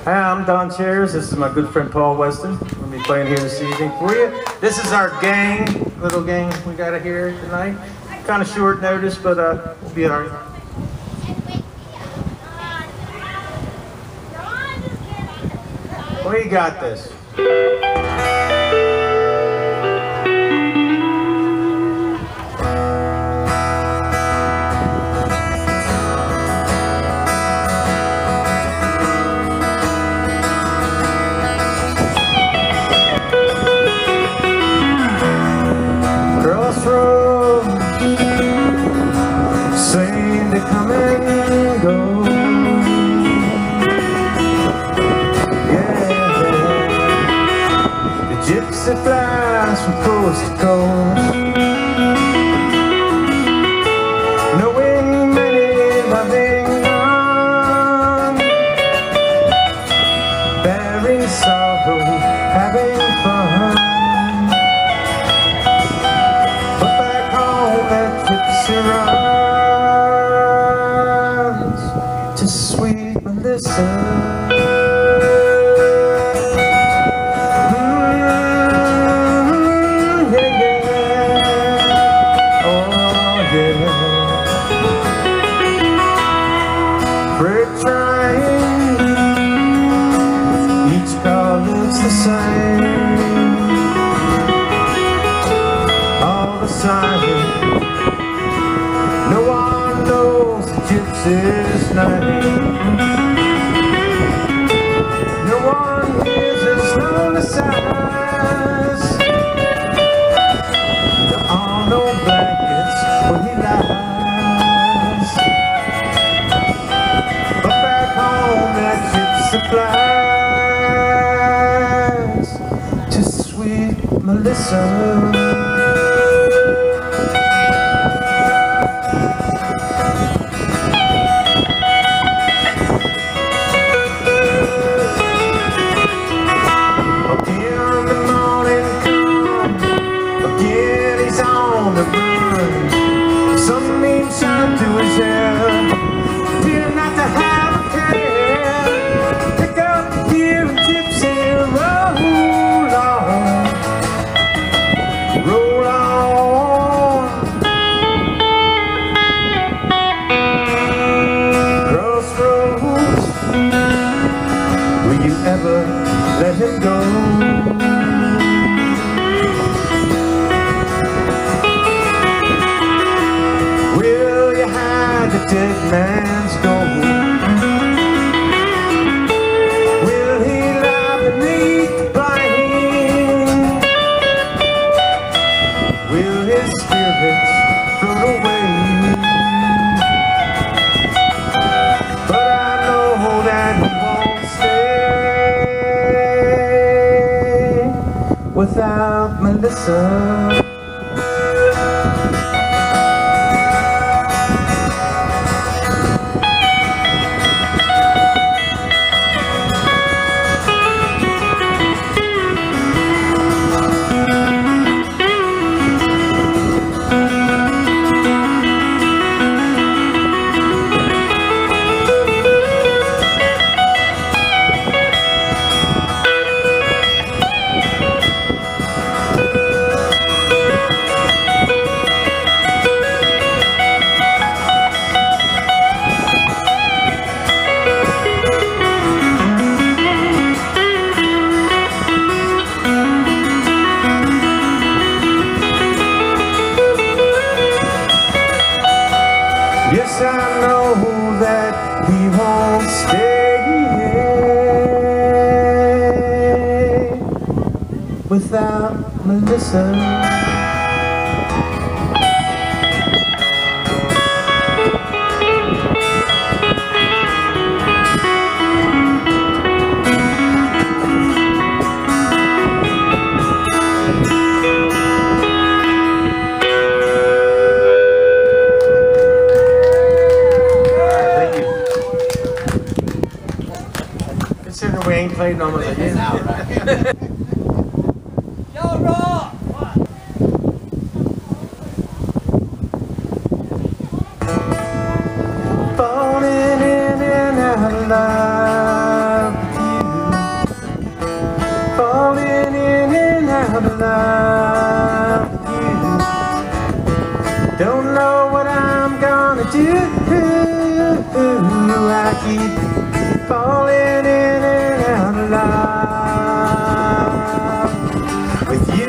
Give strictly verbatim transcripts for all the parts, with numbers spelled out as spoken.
Hi, I'm Don Chairs. This is my good friend Paul Weston. We'll be playing here this evening for you. This is our gang, little gang we got it here tonight. Kind of short notice, but uh, we'll be all right. We got this. Come and go, yeah. The gypsy flies from coast to coast, knowing many loving none, bearing sorrow, having fun. But back home that gypsy run sweet Melissa. Mm, yeah, yeah. Oh, yeah. We're trying, each car looks the same. All the sign, no one knows the gypsy's name. No one hears his lonely sighs. There are no blankets when he lies. But back home that gypsy flies to sweet Melissa. Some mean shine to his head, fear not to have a care. Pick up the gear and gypsy, roll on, roll on. Crossroads, will you ever let him go? The dead man's gold. Will he lie beneath the blind? Will his spirits float away? But I know that he won't stay without Melissa. Yes, I know that he won't stay without Melissa. Considering we ain't played no more than this. Yo, Rob! Falling in and out of love with you. out of love with you. Don't know what I'm gonna do. I keep falling in and out of love with you.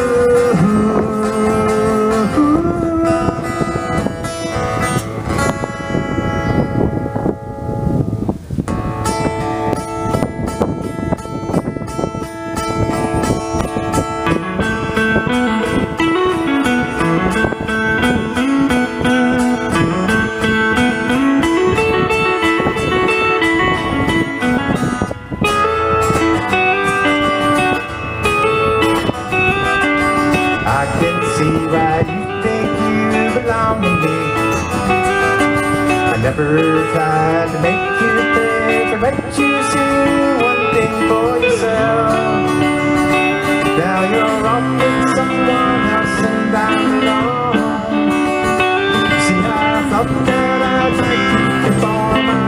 I can see why you think you belong to me. I never tried to make you think or let you see one thing for yourself. Now you're off with someone else and I'm alone. See, I thought that I'd take you for my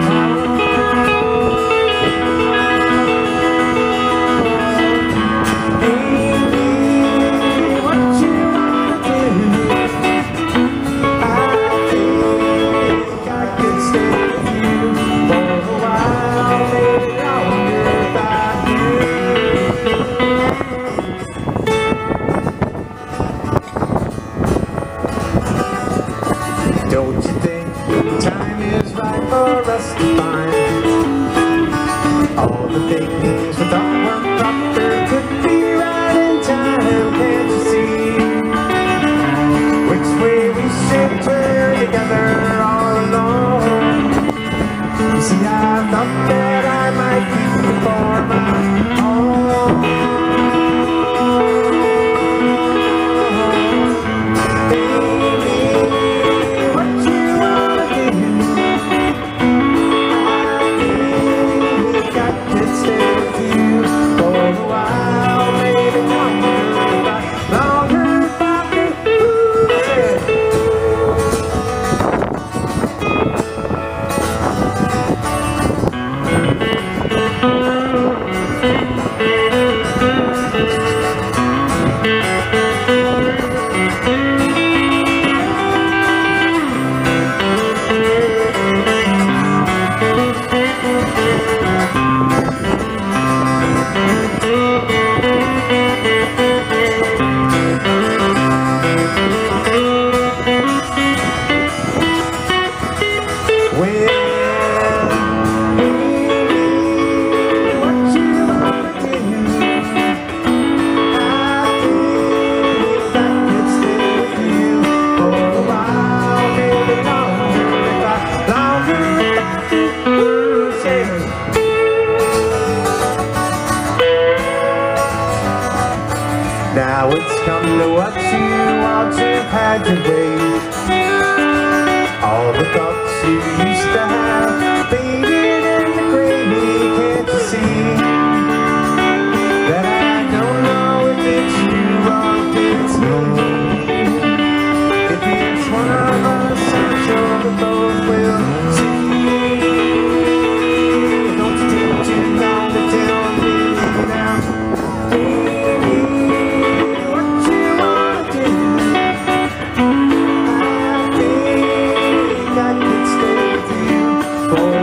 Don't you think the time is right for us to find all the things we thought were proper could be right in time? Can't you see which way we should turn together all alone? You see, I thought that I might keep you for my own. Now it's come to what you want, you've had your way. All the thoughts you used to have faded in the gravy. Can't you see that I don't know if it's you or if it's me? If it's one of us, I'm sure we both will see. Don't you take too long to tell me now, baby. For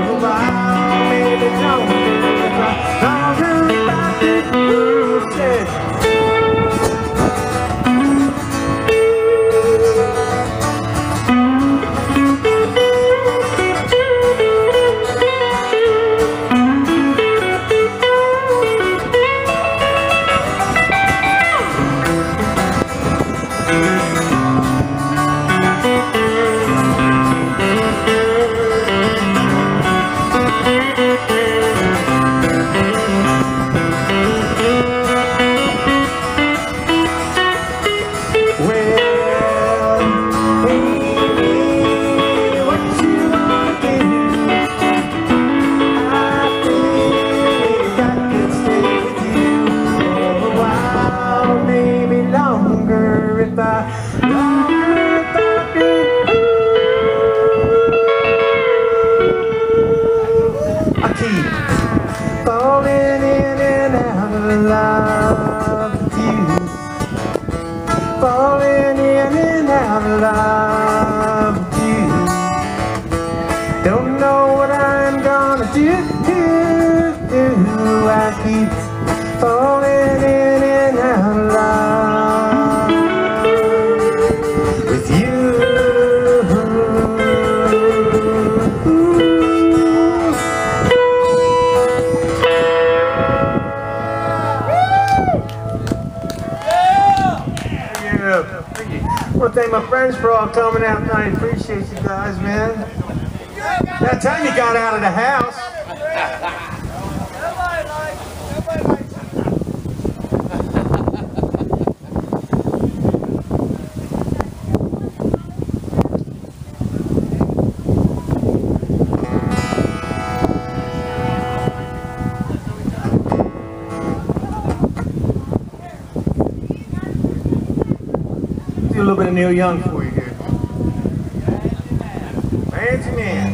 love with you. Don't know what I'm gonna do. I keep falling in and out of love with you. I want to thank my friends for all coming out tonight. Appreciate you guys, man. That time you got out of the house. Do a little bit of Neil Young for you here. Fancy man.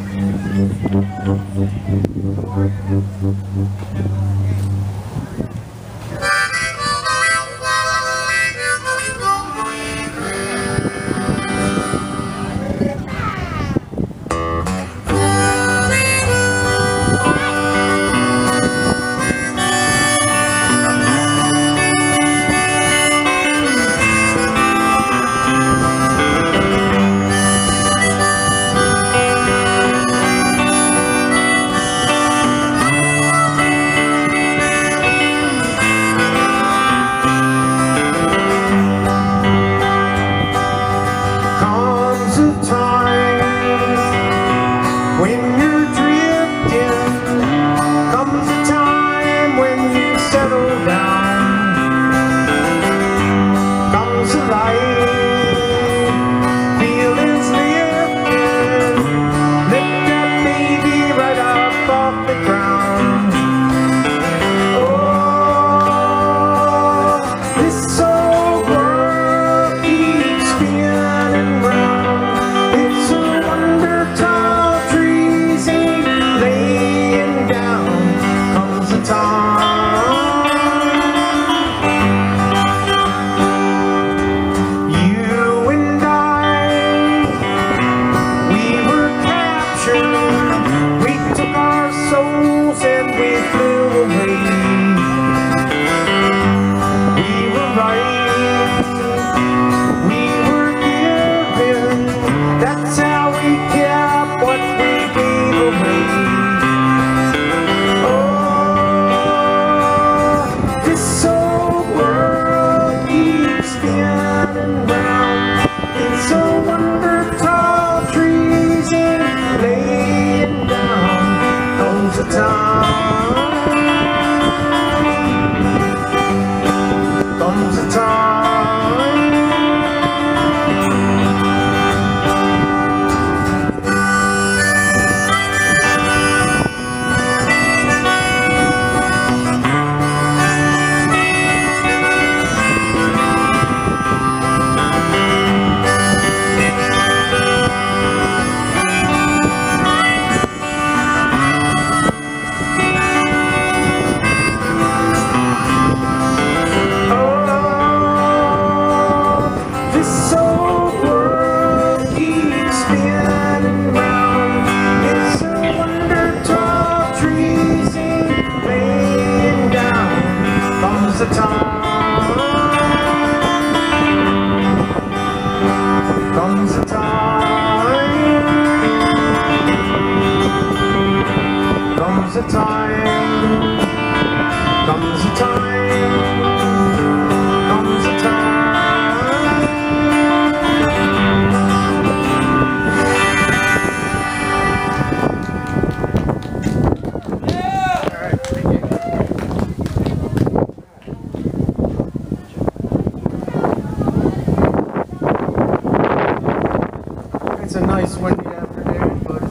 It's a nice windy afternoon, but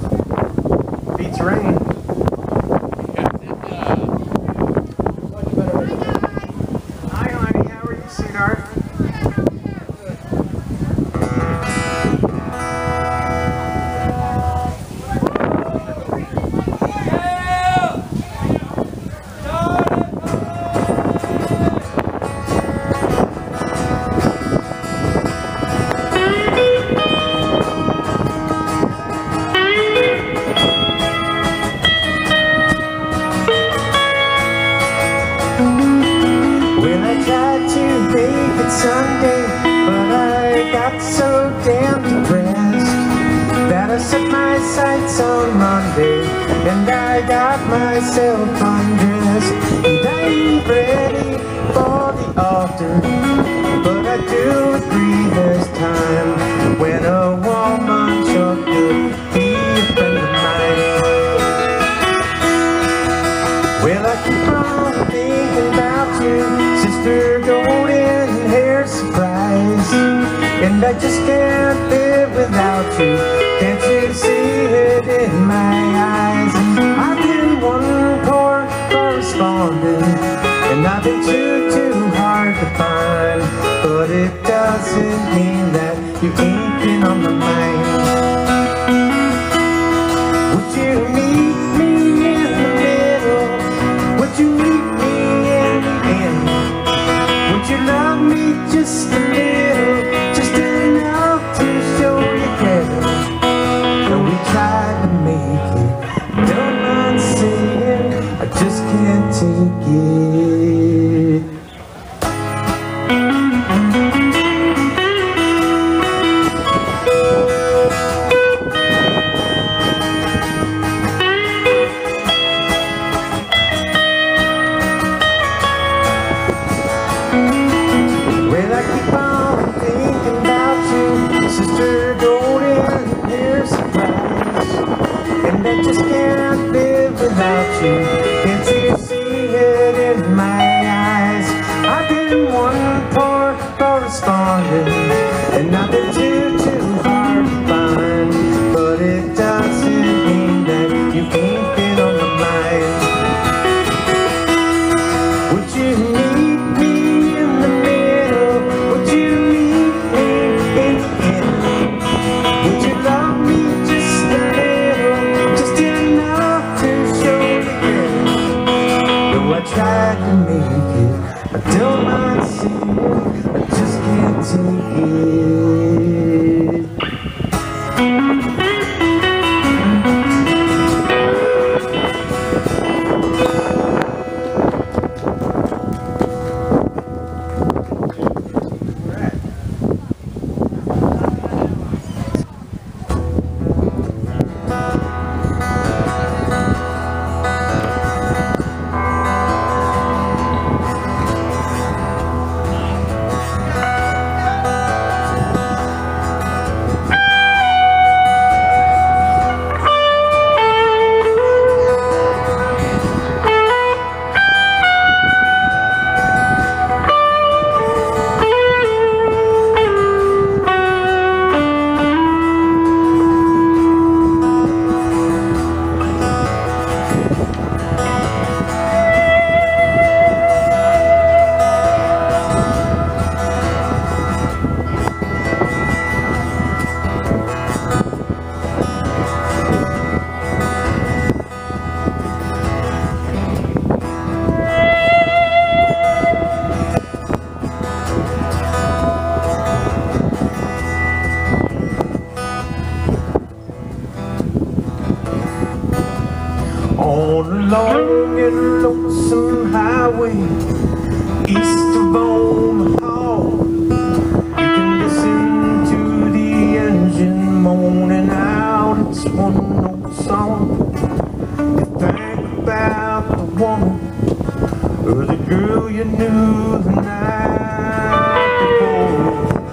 it beats rain. Hi, honey. How are you, sweetheart? my sights on Monday, and I got myself undressed, and I ain't ready for the altar, but I do agree there's time when a woman sure could be a friend of mine. Well, I keep on thinking about you, sister golden hair surprise, and I just can't live without you. Can't you see it in my eyes? I've been one poor correspondent, and I've been too, too hard to find, but it doesn't mean that you ain't been on my mind. Would you meet me in the middle? Would you meet me in the end? Would you love me just a little, just enough to show you care? And we tried to make it, don't mind saying, I just can't take it. Well, I keep on thinking about you, sister golden hair surprise, and I just can't live without you. Can't you see it in my eyes? I've been one poor correspondent, and I've been too, too hard to find, but it doesn't mean that you ain't been on my mind. Would you meet me in the middle? Would you meet me in the end? Would you love me just a little, just enough to show you care? Though I tried to make it, I don't mind seeing, I just can't take it. On a long and lonesome highway east of Omaha, you can listen to the engine moaning out its one-note song. You think about the woman or the girl you knew the night before.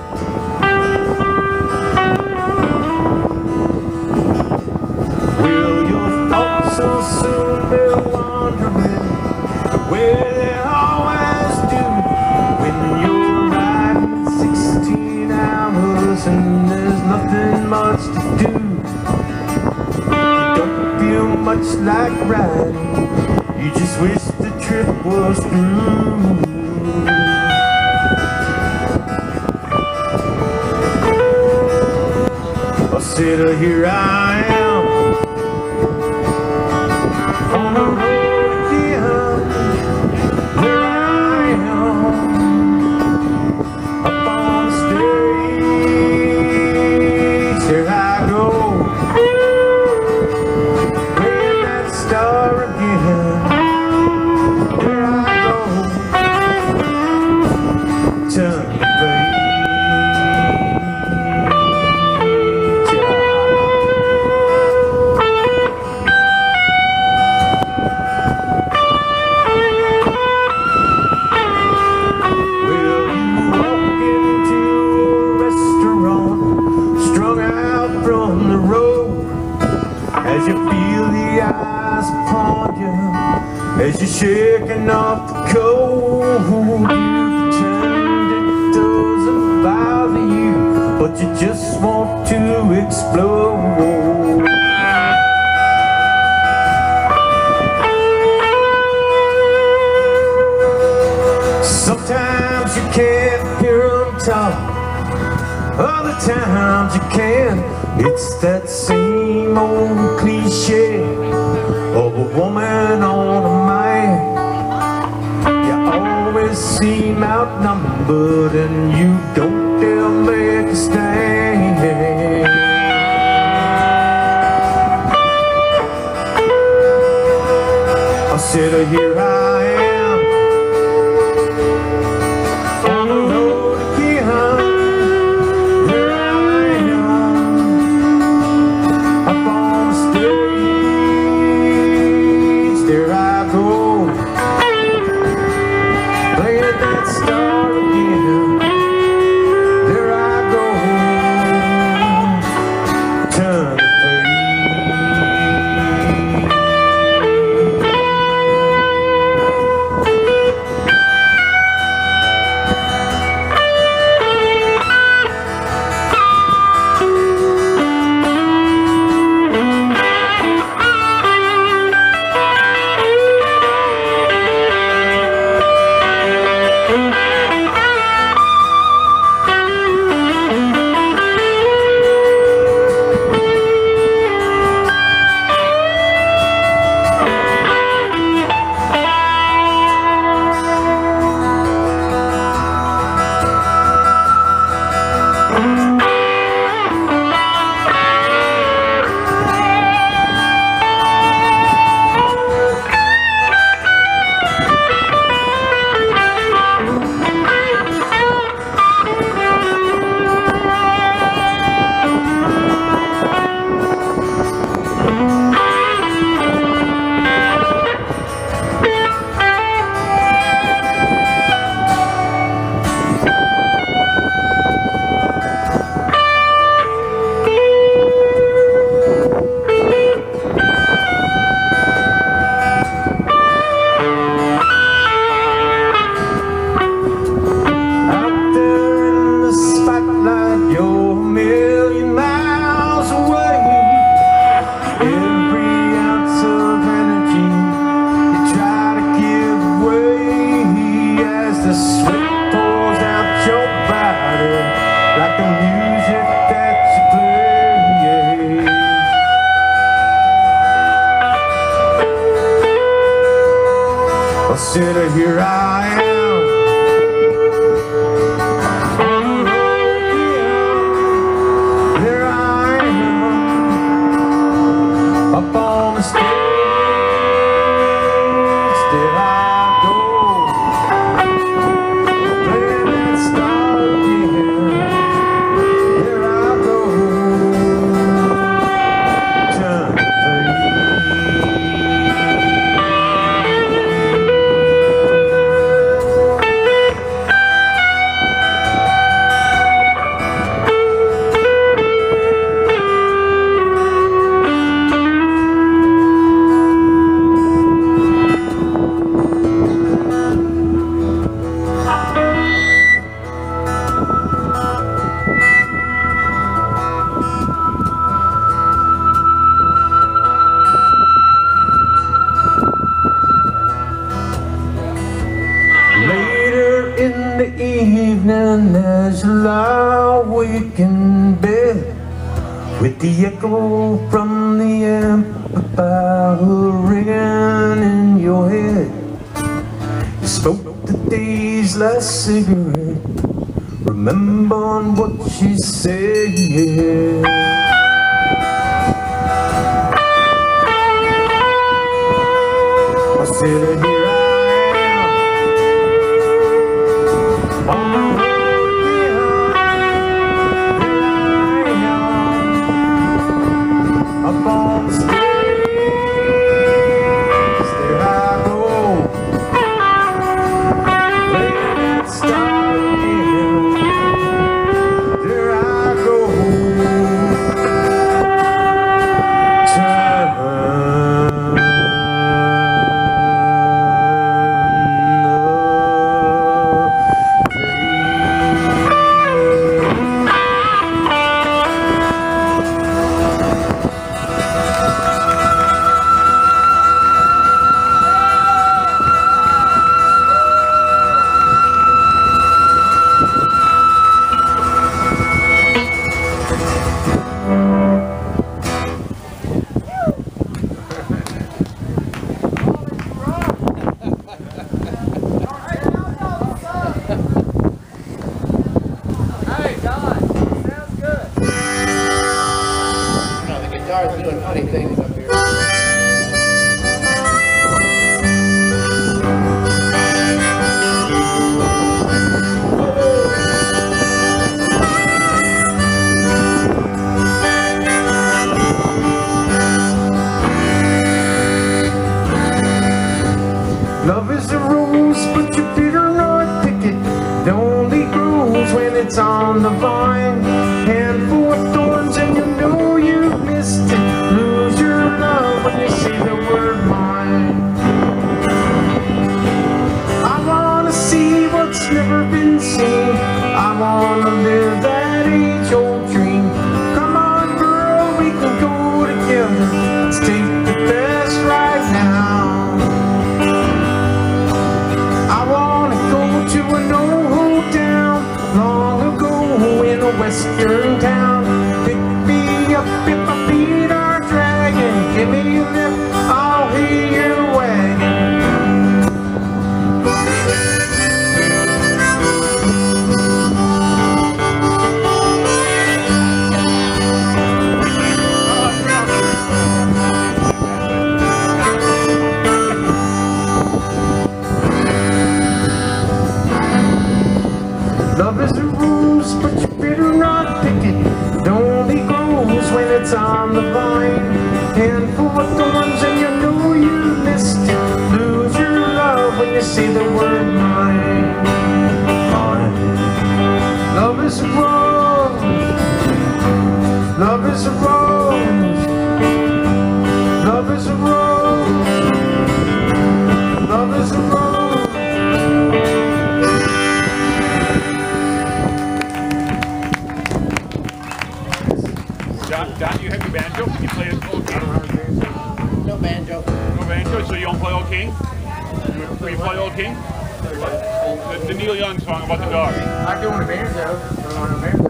Well, your thoughts so soon they're wandering where they always do when you're riding sixteen hours and there's nothing much to do. You don't feel much like riding, you just wish the trip was through. I said, here I am on the road again, where I am, up on the stage, here I go, wave that star again, here I go, turn the page. as you feel the eyes upon you, as you're shaking off the cold. You pretend it doesn't bother you, but you just want to explode. Sometimes you can't hear them talk, other times you can. It's that same old cliche of a woman on a man. You always seem outnumbered and you don't dare make a stand. I said, here I am on the road again. Here I am up on the stage. There I go, playing that star again. There I go, turn the said, here I am on the road again. There I am up on the stage. There I go, playing that star again. There I go, turn evening as you lie awake in bed, with the echo from the amplifier ringing in your head. You smoke the day's last cigarette, remembering what she said. I said, here I turn guitar's doing funny things up here. Love is a rose, but you better not pick it. It only grows when it's on the vine. Handful of thorns and you know you missed it. Lose your love when you say the word mine. I wanna see what's never been seen. I wanna live that age-old dream. Come on, girl, we can go together. Let's take the best right now. To an old town long ago in a western town. Pick me up if my feet are dragging. Give me a lift, I'll hear your wagon. Love is a rose, but you better not pick it. It only grows when it's on the vine. Handful of thorns and you know you missed it. Lose your love when you say the word mine. Mine. Love is a rose. Love is a rose. Love is a rose. Love is a rose. John, John, you have your banjo? Can you play it? Oh, I don't have a banjo. No banjo. No banjo? So you don't play Old King? Will you play Old King? The, the Neil Young song about the dog. I do want a banjo. I don't want a banjo.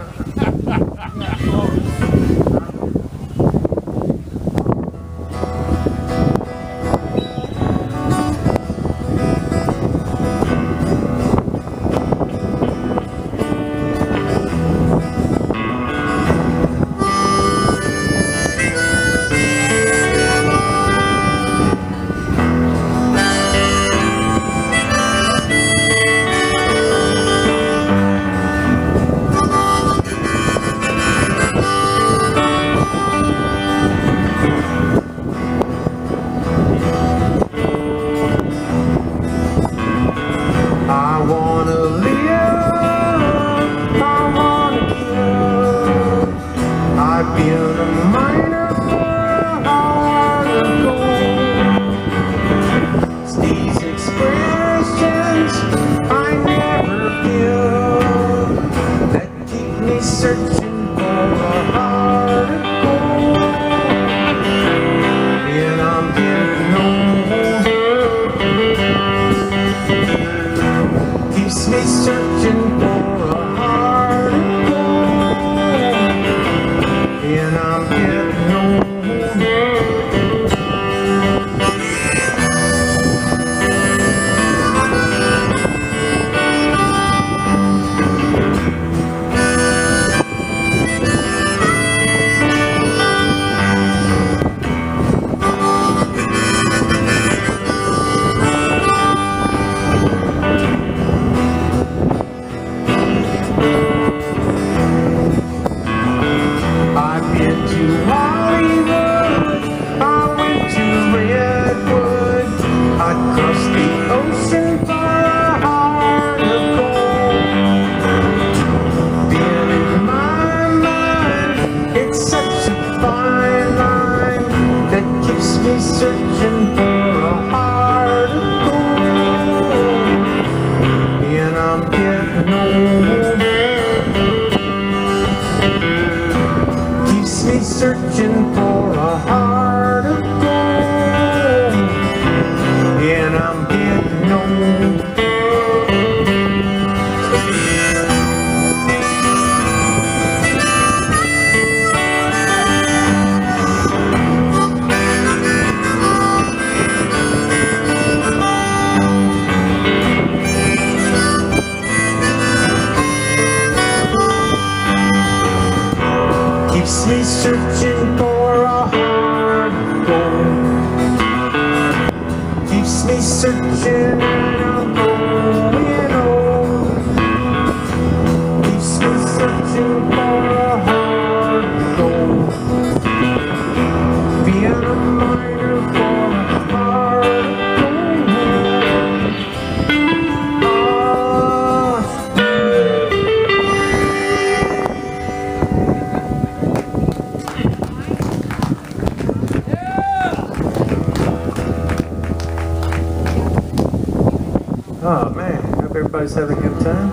Searching for a heart of gold, and I'm getting old. Keeps me searching for keeps me searching and I'm going on. Keeps me searching for a heart of gold. Being a miner for a heart of gold. Oh man, hope everybody's having a good time.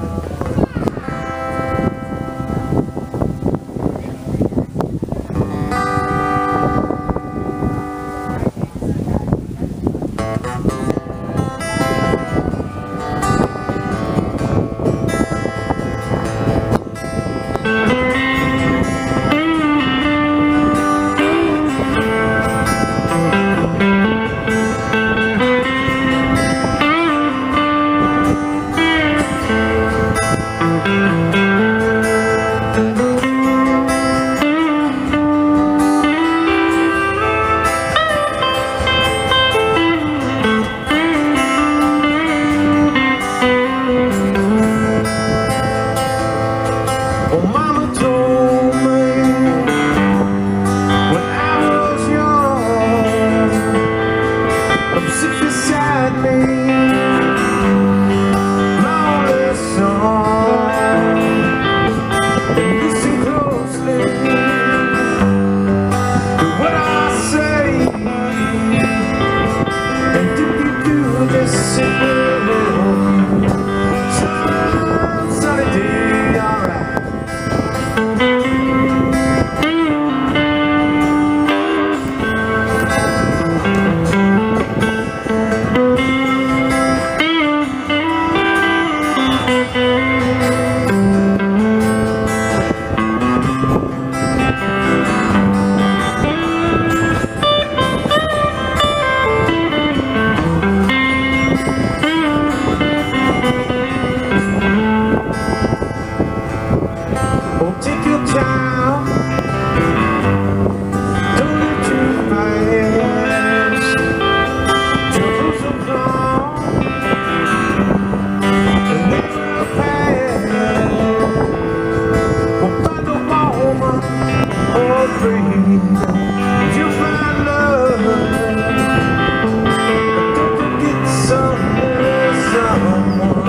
Well, Mama told me when I was young, I'm sit beside me, my only son, and listen closely to what I say, and do you do this simple some sunny day, alright. Oh, take your time, don't live too fast. Troubles will come, and they will pass. We'll find a woman or a dream, you'll find love. But don't forget somewhere, someone.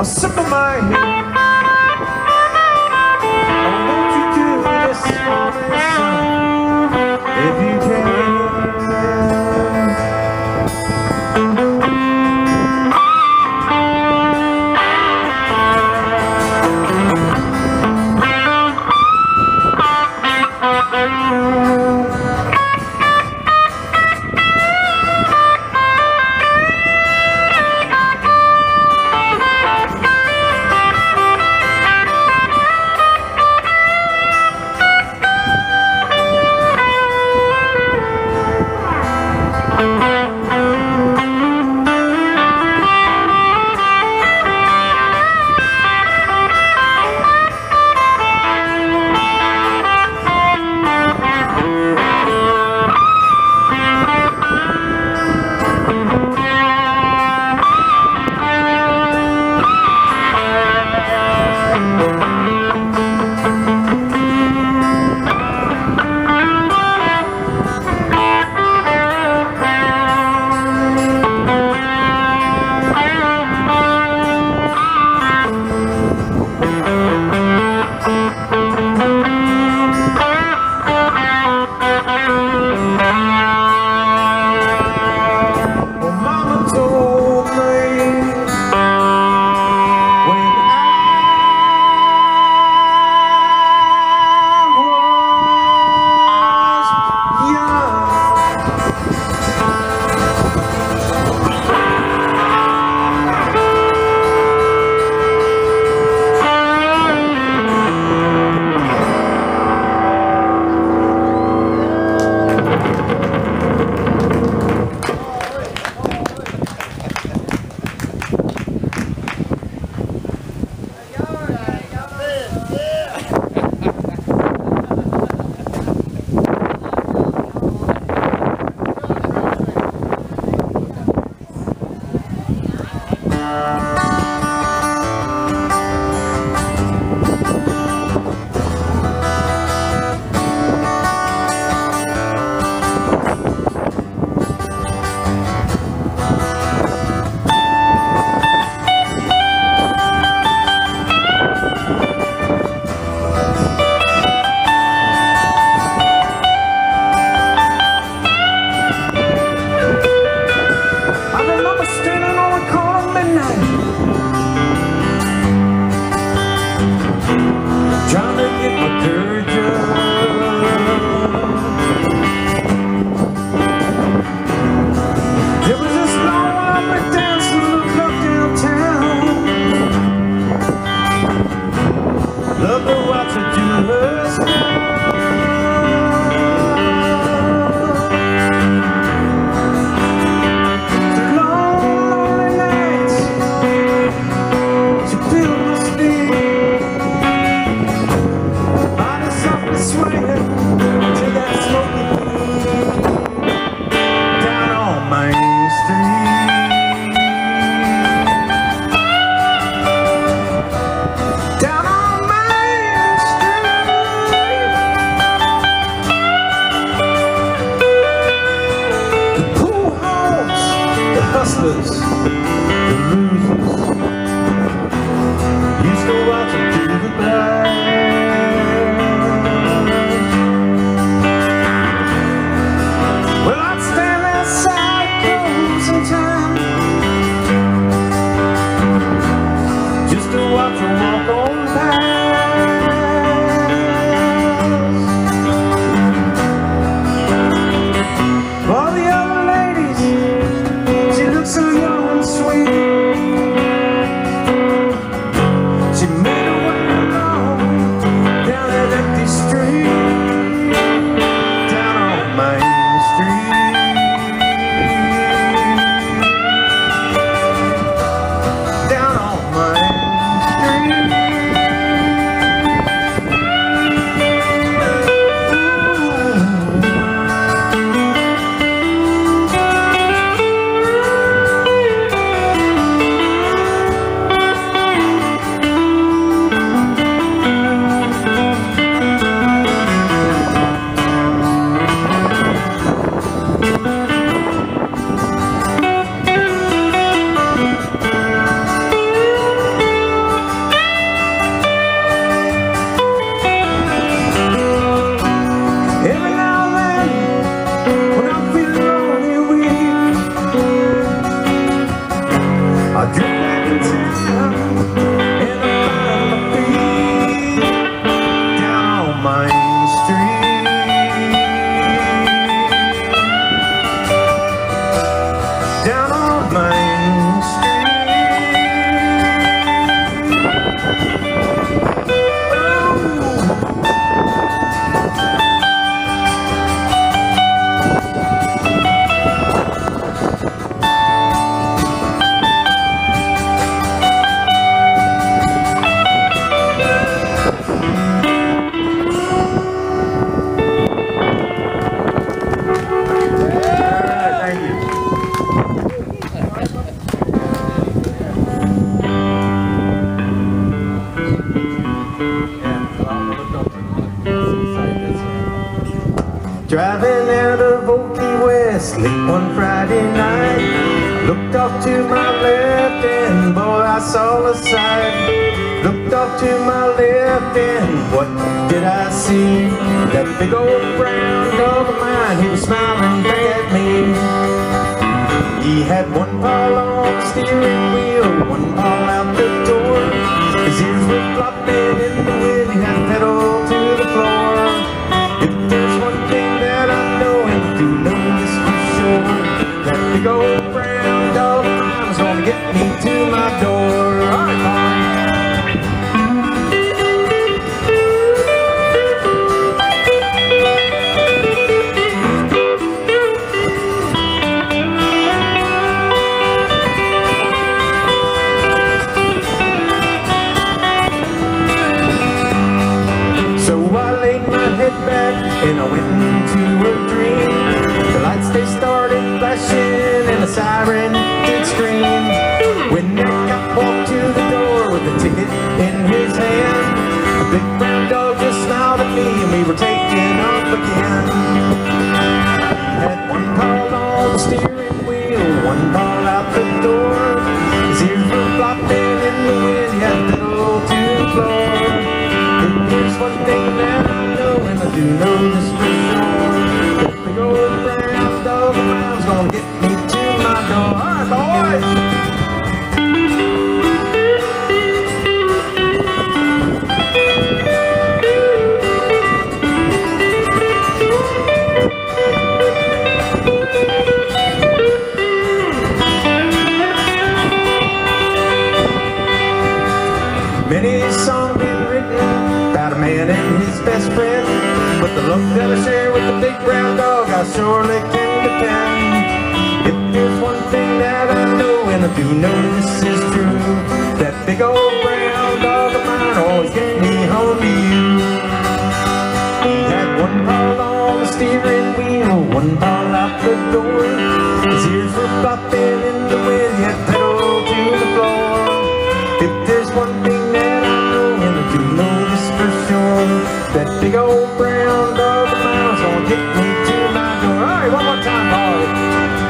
a simple mind. Oh, won't you do this for me, son, if you can? hustlers, the losers, used to watch them through the glass. Well, I'd stand outside closing time just to watch them walk on past. All the other ladies, she looked so young and sweet. She made her way along down that empty street, down on Main Street, down on Main Street. Driving out of Old Key West late one Friday night, looked off to my left and boy I saw a sight. Looked off to my left and what did I see? That big old brown dog of mine, he was smiling back at me. He had one paw on the steering wheel, one paw out the door. His ears were flopping in the wind, he had pedal to the floor. If there's one thing that I know, and I do know this for sure, that big old brown dog of mine was gonna get me to my door. All right, boy. And I went into a dream. The lights they started flashing and the siren did scream. When that cop walked to the door with the ticket in his hand, the big brown dog just smiled at me and we were taking off again. He had one paw on the steering wheel, one paw out the door. His ears were flopping in the wind, he had pedal to the floor. If there's one thing that I know, and I do know this for sure, that big old brown dog of mine's gonna get me to my door. All right, boys! Many songs been written about a man and his best friend, but the love that I share with the big brown dog I surely can depend. If there's one thing that I know, and I do know this is true, that big old brown dog of mine always get me home to you. He had one paw on the steering wheel, one paw out the door. His ears were flopping in the wind, he had pedal to the floor. If there's one thing that I know, and I do know this for sure, that big old brown dog of mine's gonna get me to my door. All right, one more time, boys.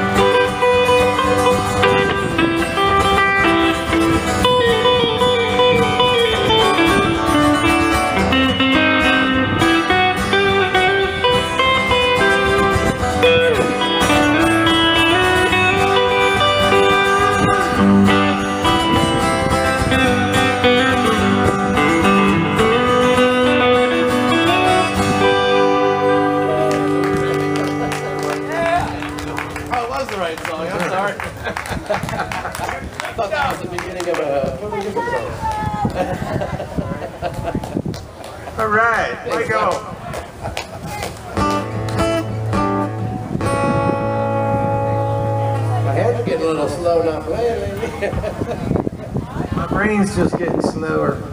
I thought that was the beginning of a song. All right, let go. My head's getting a little slow not playing lately. My brain's just getting slower.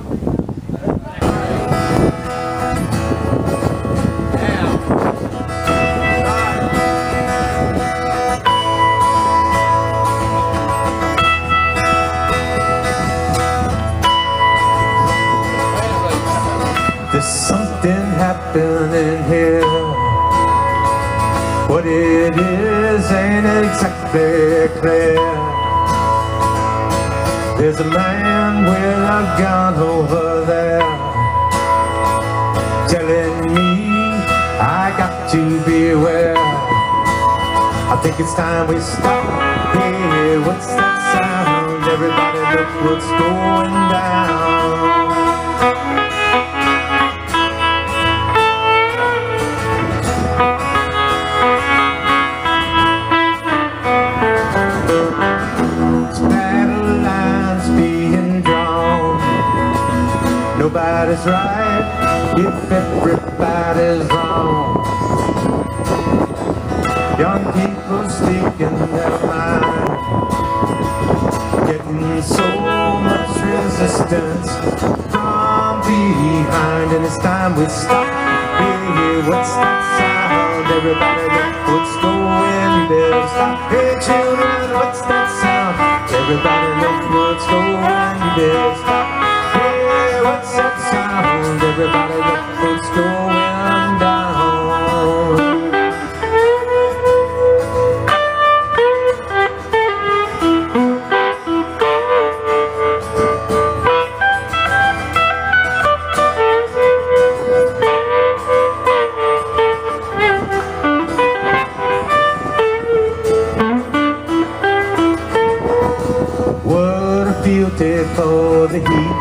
There's something happening here. What it is ain't exactly clear. There's a man with a gun over there telling me I got to beware. I think it's time we stop. Hey, what's that sound? Everybody look what's going down. Nobody's right if everybody's wrong. Young people speaking their mind, getting so much resistance from behind. And it's time we stop. Hey, what's that sound? Everybody look what's going there. Stop. Hey children, what's that sound? Everybody look what's going there. Stop. What's that sound? Everybody look what's going down. for the heat.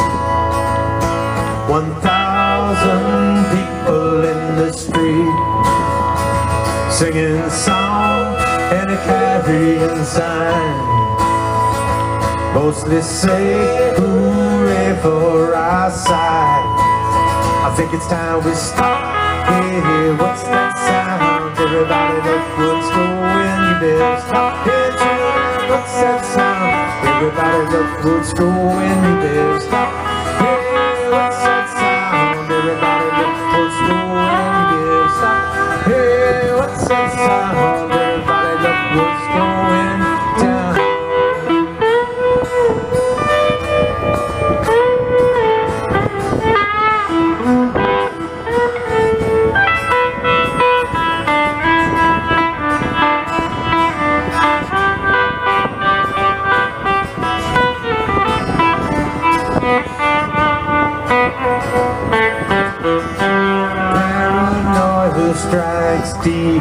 One thousand people in the street, singing a song and a carrying sign. Mostly say hooray for our side. I think it's time we stop. Hey, what's that sound? Everybody look what's going. You better stop. Hey, children, what's that sound? Everybody look what's going. You better stop. Hey, what's that sound? Everybody look what's going. You better stop. Hey, what's that sound? Everybody look what's going down. Paranoia strikes deep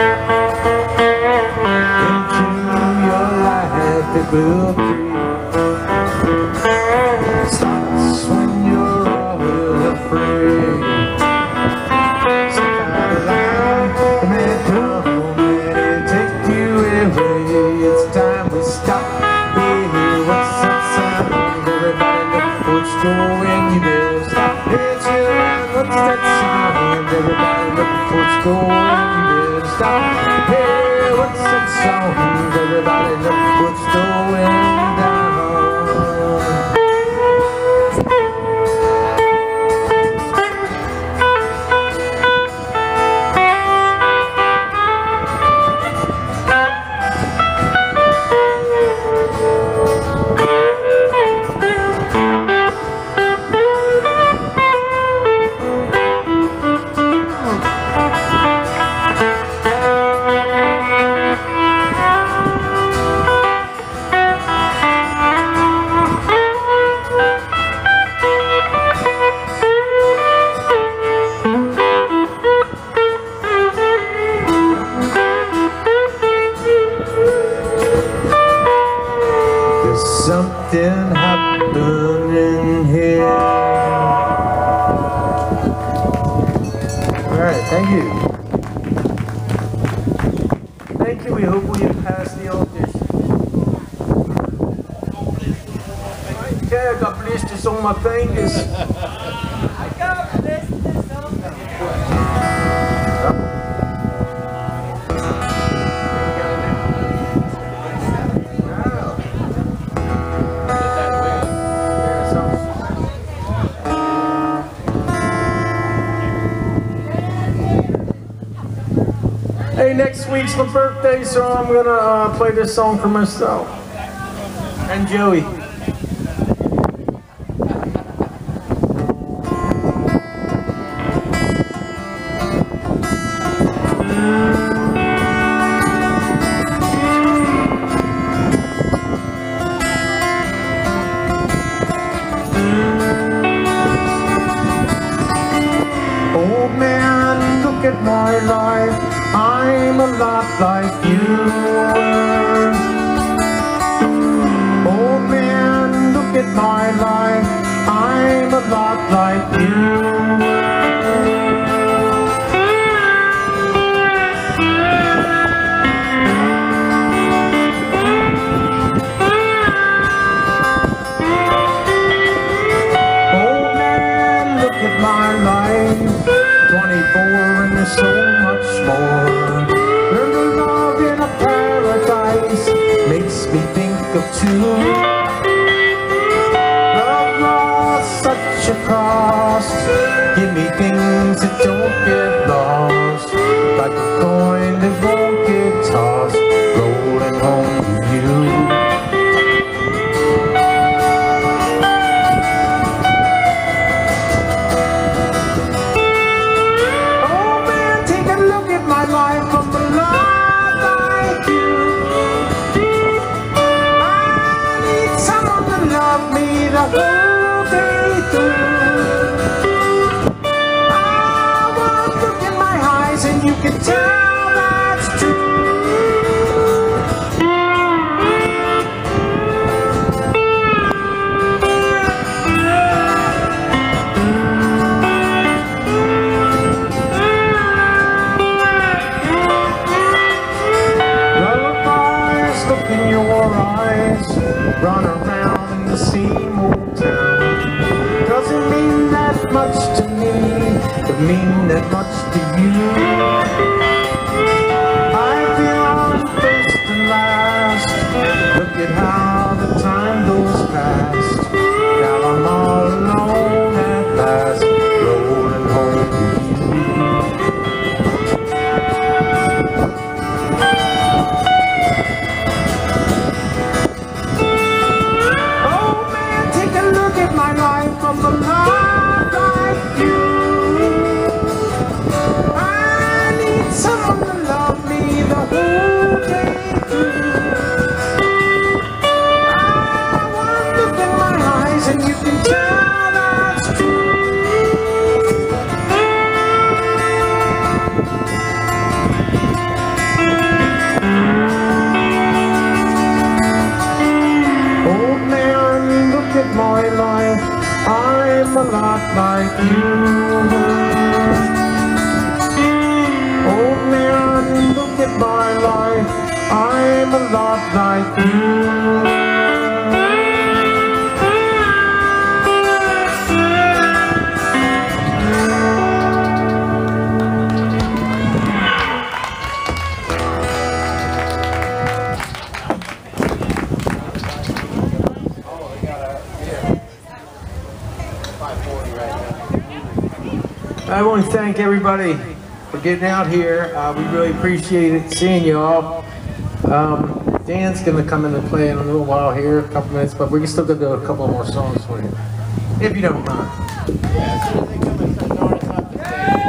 into your life. It will creep. Starts when you're all afraid. Step out of line, the man come and take you away. It's time we stop. Hey, what's that sound? Everybody look what's going. You better stop. Hey, children, what's that sound? Everybody look what's going. You better stop. Hey, what's that sound? Everybody look what's going down. Something happening here. Alright, thank you. Thank you, we hope we have passed the audition. Okay, I got blisters on my fingers. I got blisters on my fingers. Hey, next week's my birthday, so I'm gonna uh, play this song for myself and Joey. Oh man, look at my life. I'm a lot like you were. Oh man, look at my life. I'm a lot like you were. Oh man, look at my life. twenty-four and there's so much more. Learn to love in a paradise makes me think of two. Love lost such a cost. Give me things that don't get lost, like a coin that won't get tossed, rolling home to you. You can tell that's true. much to you. I feel I'm first and last. Look at how the time goes past. Now I'm all alone at last, rolling home to you. Oh man, take a look at my life from the life like you. I need someone to love me the whole day through. And you can tell that's true. Old man, look at my life, I'm a lot like you. Old man, look at my life, I'm a lot like you. I want to thank everybody for getting out here. Uh, we really appreciate it seeing you all. Um, Dan's going to come in and play in a little while here, a couple minutes, but we're still going to do a couple more songs for you, if you don't mind. Yeah, as soon as they come and start knowing it's up to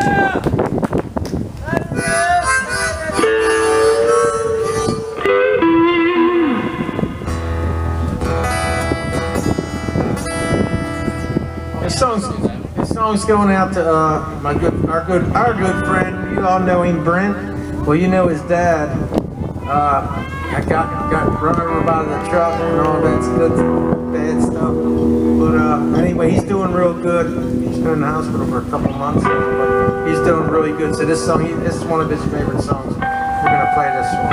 This song's This song's going out to uh, my good, our good, our good friend. You all know him, Brent. Well, you know his dad. Uh, I got got run over by the truck and all that good, bad stuff. But uh, anyway, he's doing real good. He's been in the hospital for a couple months, but he's doing really good. So this song, he, this is one of his favorite songs. We're gonna play this one.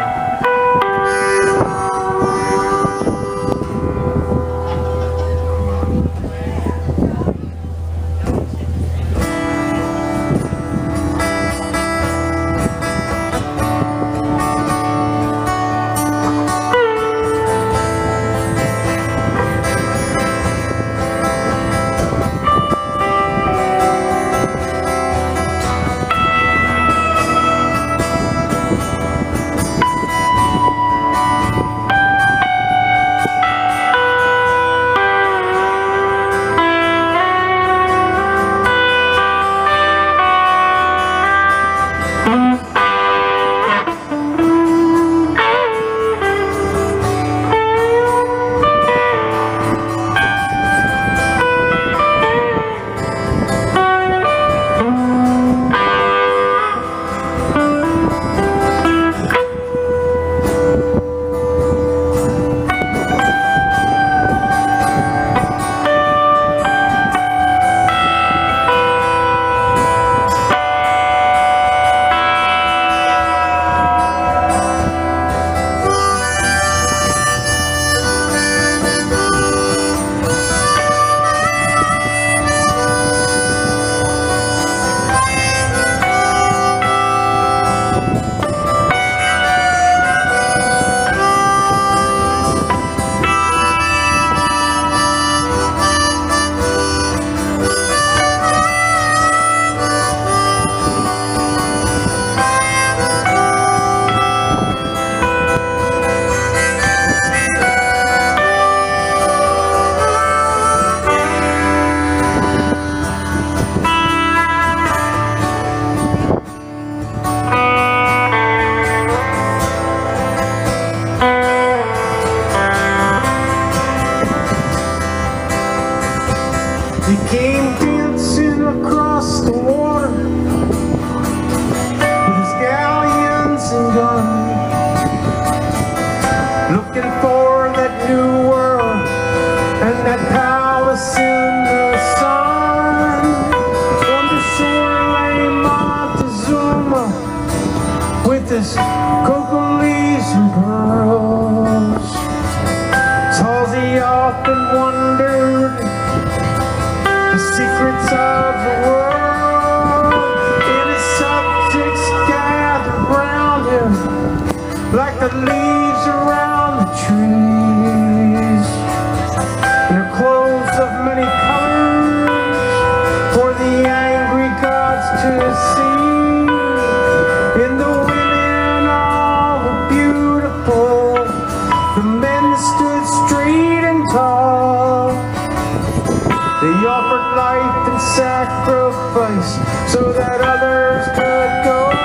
He came dancing across the water with his galleons and guns, looking for that new world and that palace in the sun. On the shore lay Montezuma with his cocoa leaves and pearls. Halsey often wondered the secrets of the world in his the leaves around the trees, and her clothes of many colors for the angry gods to see. In the women all were beautiful, the men stood straight and tall. They offered life and sacrifice so that others could go on.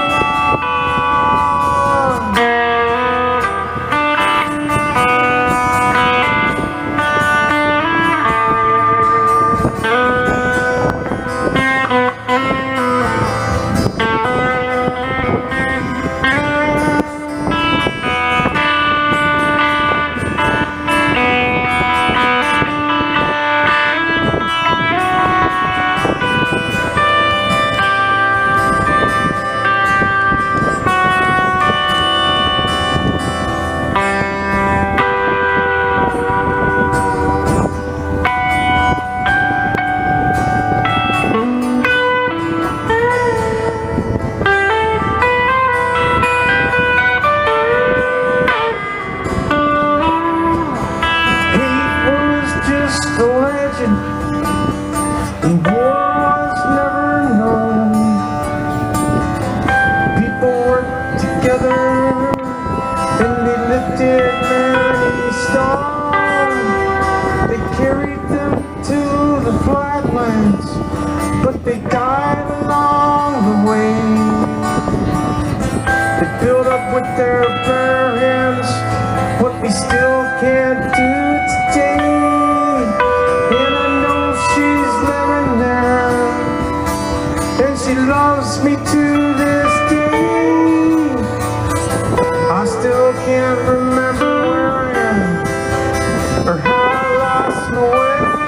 And war was never known. People worked together and they lifted many stones. They carried them to the flatlands, but they died along the way. They built up with their bare hands what we still can't do today. She loves me to this day. I still can't remember where I am or how I lost my way.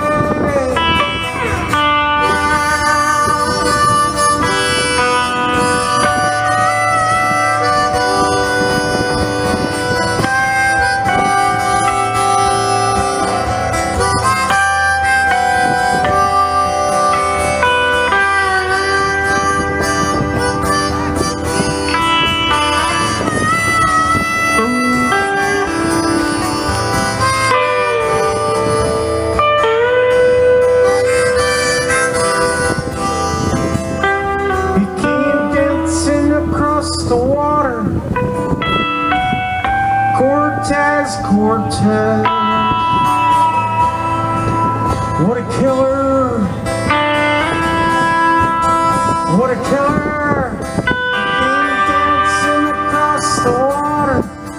The water, Cortez, Cortez, what a killer, what a killer, came dancing across the water,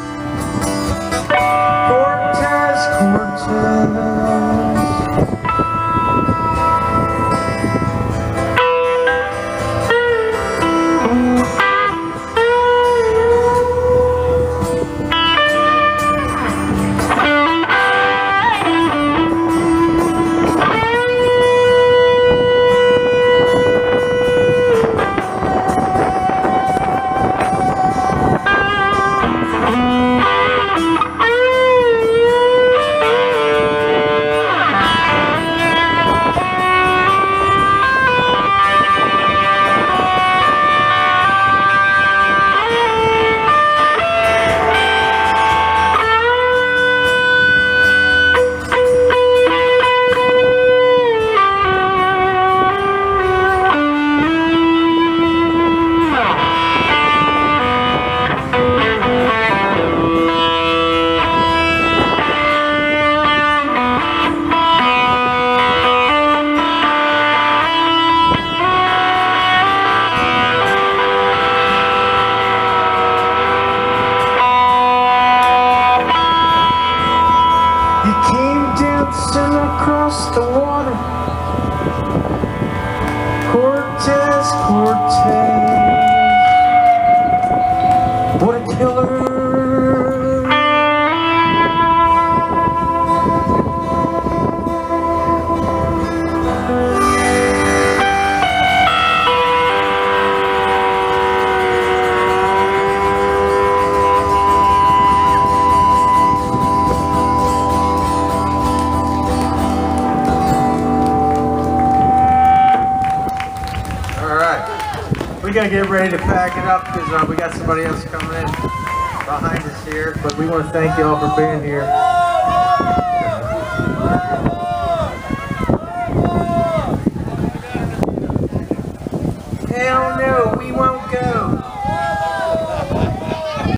Cortez, Cortez. Across the water, Cortez, Cortez, what a killer. We gotta get ready to pack it up because uh, we got somebody else coming in. behind us here, but we want to thank y'all for being here. Hell no.